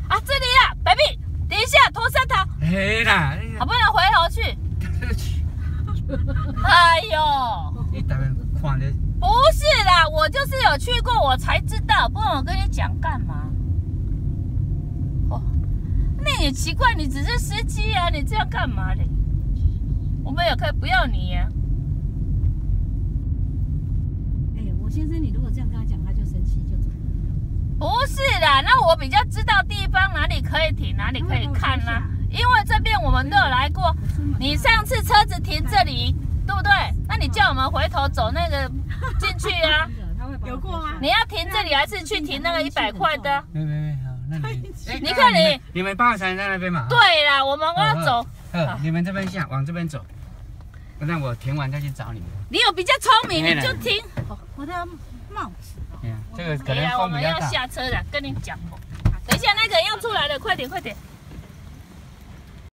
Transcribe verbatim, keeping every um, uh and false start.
啊，这里啦 ，baby， 等一下，拖山头。 嘿啦， 好不能回头去。哎呦， 你大概看着。 不是啦，我就是有去过，我才知道，不然我跟你讲干嘛？哦，那也奇怪，你只是司机啊，你这样干嘛嘞？我们也可以不要你呀、啊。 哎、欸，我先生，你如果这样跟他讲，他就生气就走了。 不是啦，那我比较知道地方哪里可以停，哪里可以看啦、啊。因为这边我们都有来过，你上次车子停这里，对不对？那你叫我们回头走那个进去啊？ 有过吗？ 你要停这里还是去停那个一百块的？ 没没没，好，那你你看你你们八号才在那边嘛？ 对啦，我们要走。 呃，你们这边下，往这边走。那我停完再去找你们。 你有比较聪明，你就停。 我的帽子。 这个可能风比较大。 我们要下车了，跟你讲哦。等一下那个要出来了，快点快点。